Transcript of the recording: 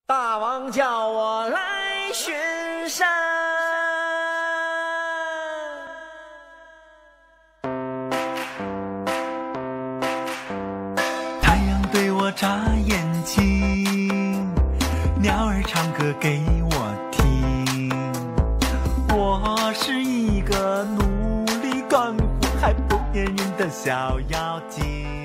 大王叫我来巡山。 太阳对我眨眼睛，鸟儿唱歌给我听。我是一个努力干活还不粘人的小妖精。